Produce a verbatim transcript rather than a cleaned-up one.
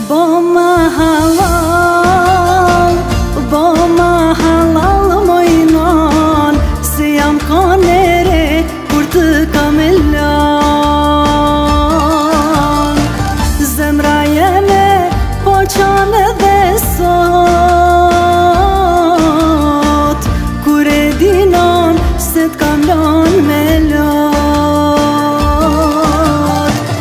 Boma halal, boma halal mojnon, se jam kanere kur të kam e lan. Zemra jeme po qanë edhe sot, kur e dinon se t'kam lan.